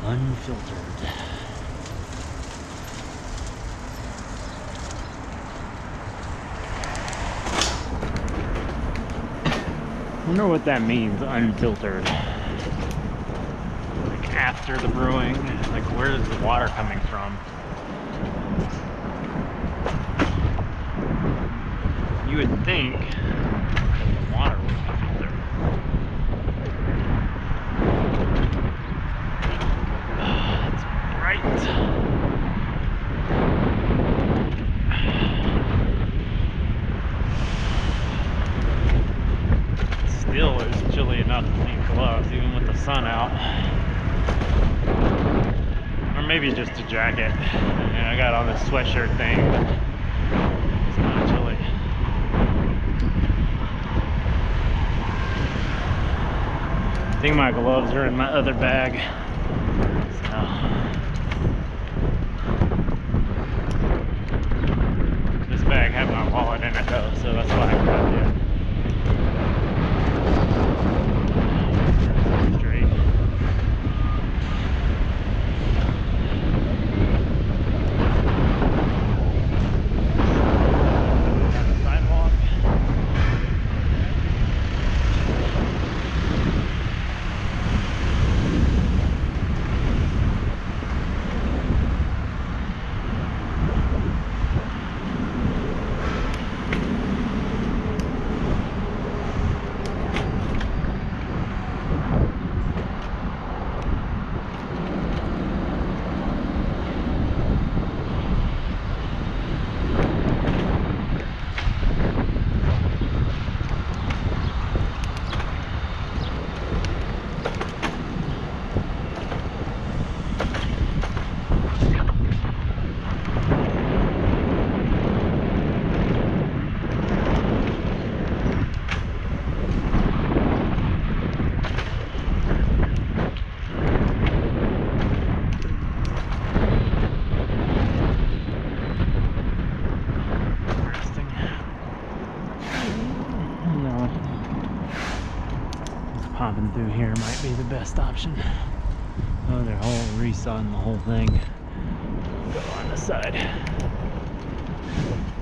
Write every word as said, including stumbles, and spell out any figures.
Unfiltered. I wonder what that means, unfiltered. Like after the brewing, like where is the water coming from? You would think the water would be filtered. Oh, it's bright. Still is chilly enough to need gloves, even with the sun out. Or maybe just a jacket. And I got on this sweatshirt thing, but it's kind of chilly. I think my gloves are in my other bag. So. This bag had my wallet in it though, so that's why I grabbed it. Popping through here might be the best option. Oh, they're whole resawing the whole thing. Go on the side.